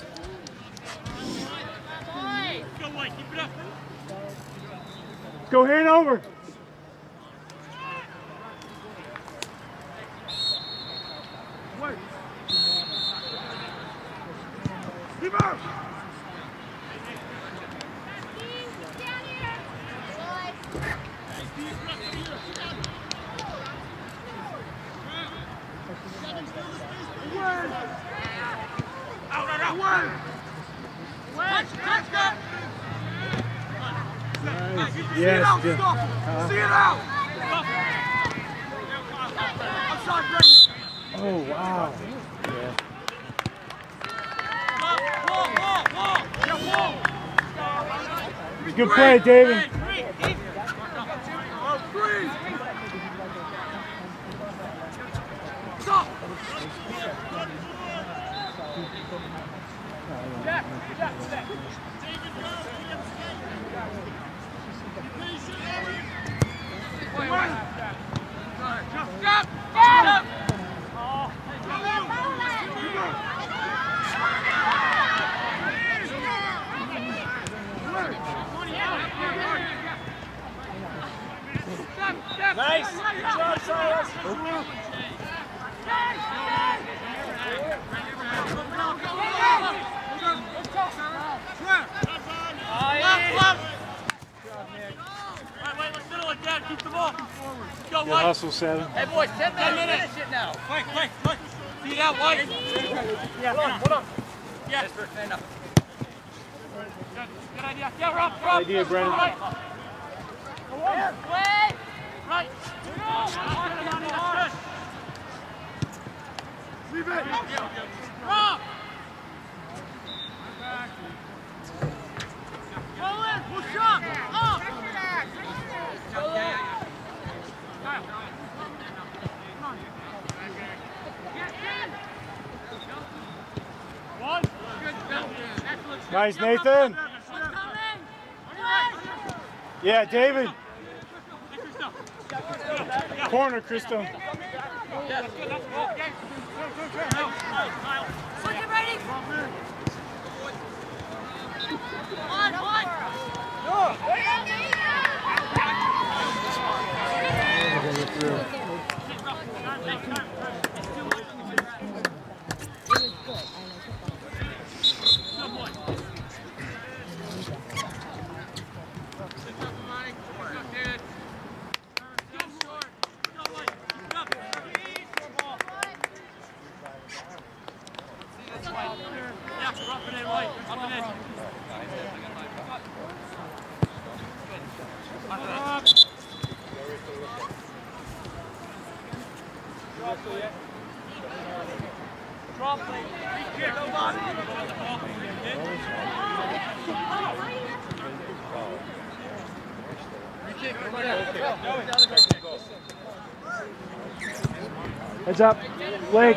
S5: Go hand over. Yes,
S4: See it out! See it out!
S5: Oh, wow. Yeah. Good play, David.
S4: Nice! Good job, Silas! Wait, let's settle it down. Keep the ball. Go, White.
S5: Hustle, 7.
S4: Hey, boys, 10 minutes. Finish it now. Wait. See that, White? Yeah, hold on. Yeah. Stand up. Good idea. Yeah, Rob.
S5: Good idea, Brennan.
S4: Wait. Right. Leave it. Rob. Roll in. Push up. Up.
S5: Nice, Nathan. Yeah, David. Corner, Crystal. Heads up, Blake.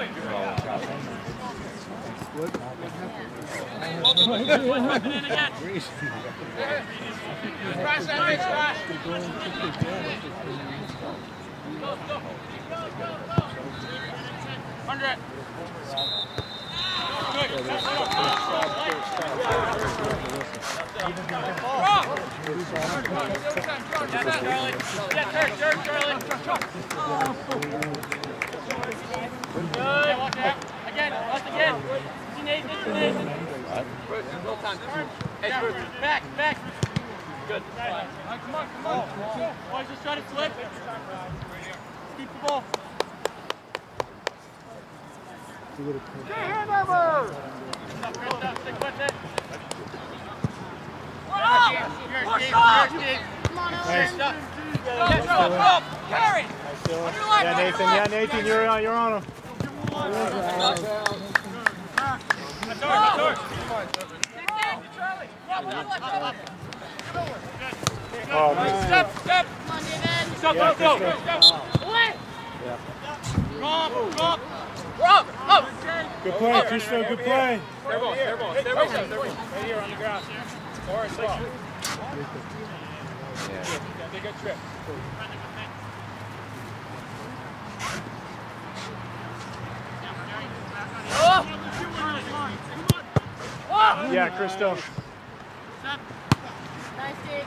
S4: Back. Good. Come on. Boys, just try to flip. Keep the ball. Hand over! Stick with it. Push up! Come on, Ellen. Carry!
S5: Yeah, Nathan, you're on him. Oh, man.
S4: Step! Come on, David. Stop, go! Rob! Up!
S5: Good play, Crystal, good play.
S4: Stay right here on the ground. Or it's off. Take a trip.
S5: Yeah, Crystal.
S7: Nice, David.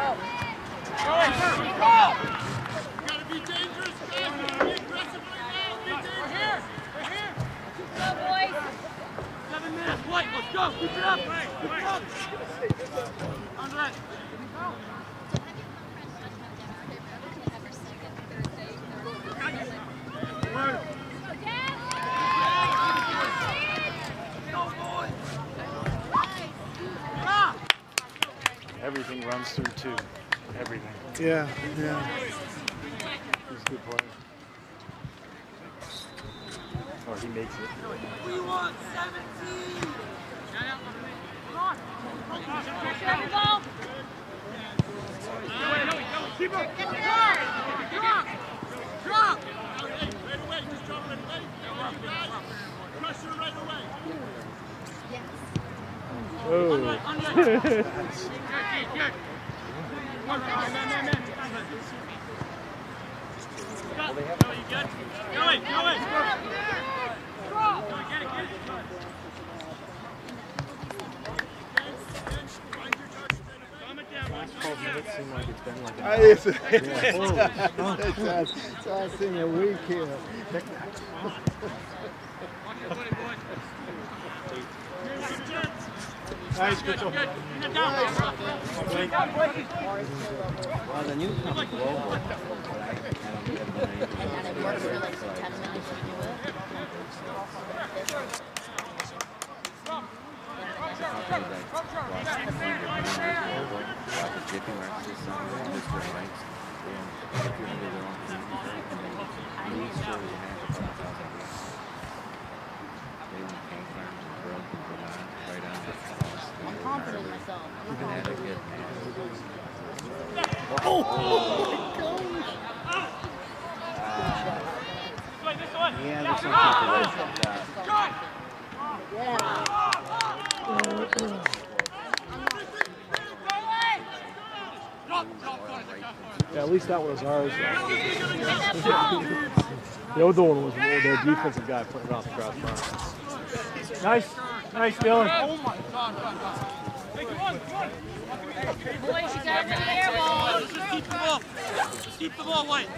S4: Gotta be dangerous. Be aggressive right now. We're here.
S7: Go, boys.
S4: 7 minutes. White, let's go. Keep it up. Keep it up. Andre.
S5: Everything runs through two. Everything.
S9: Yeah.
S5: He's a good player. Or he makes it.
S4: We want 17.
S7: Grab the ball.
S4: Keep up. Drop. Right away. Just drop right away. Pressure right away.
S5: Oh.
S4: Good. Go, you good? Go in. Get it.
S5: 12 minutes seem like it's been like an hour.
S9: It's all seen a week here.
S5: Nice, good job.
S3: Well, the new comes global. Jiffy Marks is Mr. Mike's. sure your hands are going to they went Conklin, Burlington, Vermont, right on the coast.
S7: I'm confident in myself. I'm not
S3: Connecticut, yeah, there's some people that
S5: Yeah, at least that was ours. The other one was their defensive guy putting it off the cross bar. Nice, Dylan.
S4: Oh my God. Take it one.
S7: Boys, you got the air ball.
S4: Let's just keep the ball. Just keep the ball, White.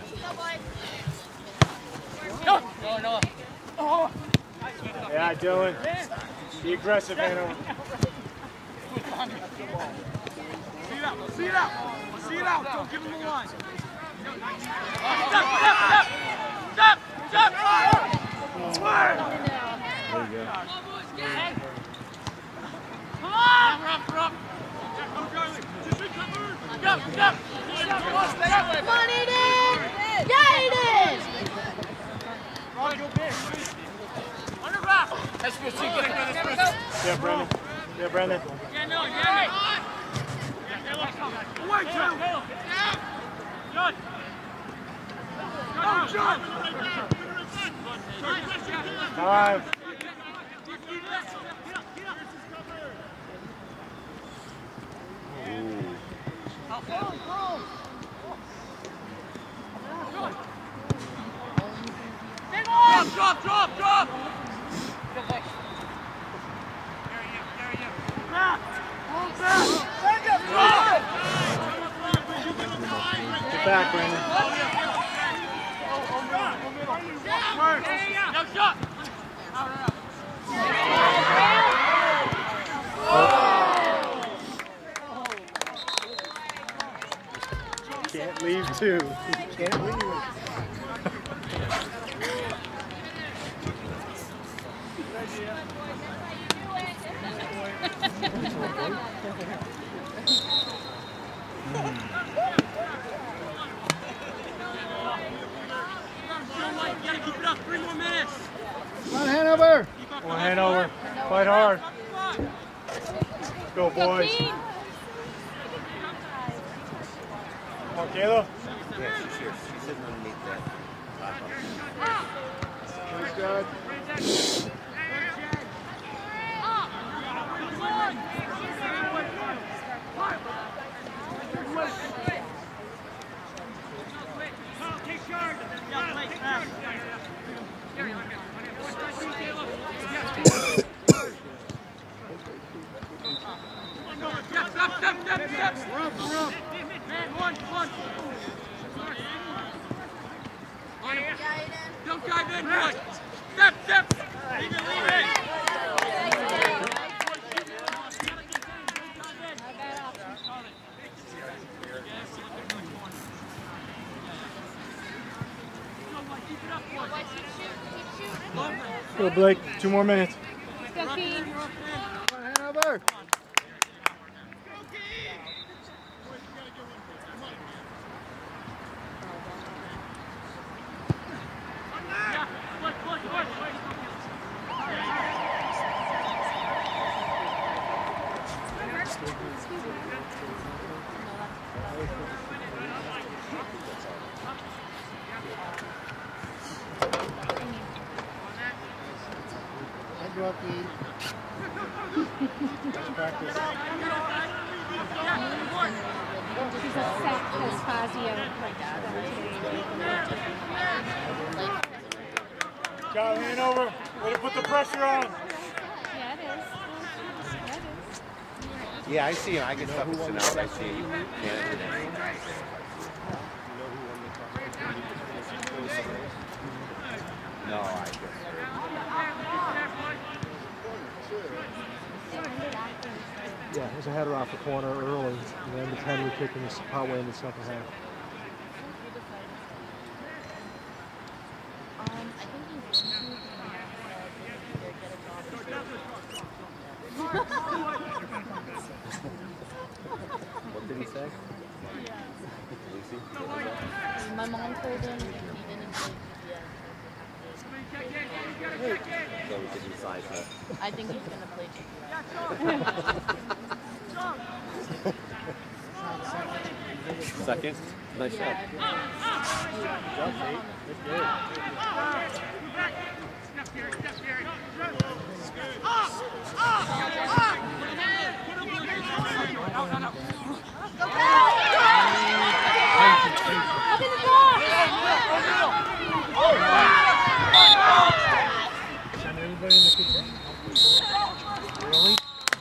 S4: Go. No. Oh.
S5: Yeah, Dylan. Be aggressive, man.
S4: See it out. Don't give him the line. Stop.
S5: There you go.
S4: Come on. Rough. Go, Charlie. Just be covered. Go.
S7: Come on, Aiden! Yeah, Aiden!
S4: Under wrap. That's good.
S5: Yeah, Brandon.
S4: Yeah, no. Away, Joe. John. Oh, John.
S5: All right.
S4: Drop.
S5: Get back, Brandon.
S4: No shot.
S5: Can't leave two. Can't leave.
S4: You gotta keep it up. 3 more minutes.
S9: Come on, Hanover.
S5: Come on, Hanover. Fight hard. Let's go, boys. Come on, Kayla.
S3: yeah, she's here. She's sitting underneath that.
S9: That's good.
S4: Don't dive in, boy. Step. Leave it.
S5: Go, Blake. 2 more minutes.
S7: Go, Keen.
S9: Come on, Hanover. Good luck, Lee. Let's practice.
S7: She's a sack Vespasio.
S5: Got Hanover. Way to put the pressure on.
S7: Yeah, it is.
S3: Yeah, I see him. I get stuff to sit out. I see you. No, I guess.
S5: Yeah, it was a header off the corner early, and then the 10 we kicked in the partway in the second half.
S3: What did he say?
S7: My mom told him he didn't say yeah.
S3: to decipher.
S10: I think he's going to play.
S3: Second? Nice shot.
S5: Send everybody in the kitchen. Really?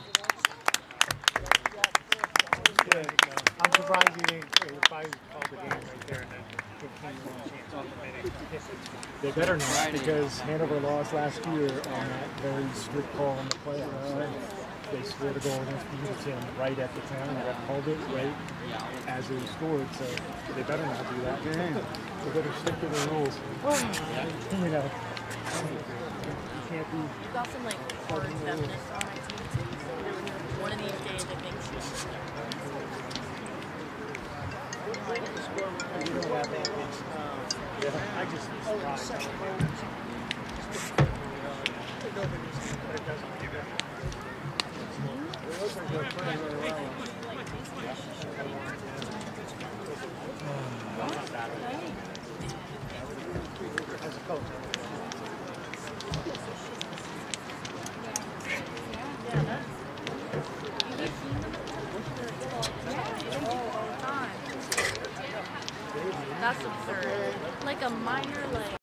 S5: I'm surprised you didn't. If I called the game right there and then give Kenny one chance on the minute.
S6: They better not, because Hanover lost last year on that very strict call on the play. They scored a goal against Beaverton right at the time. They called it right as it was scored, so they better not do that. They better stick to the rules. You know, you can't be.
S10: We've got some like hard feminists on my team too, so one of these days I think
S5: I just surprised. As a coach.
S10: that's absurd. Like a minor like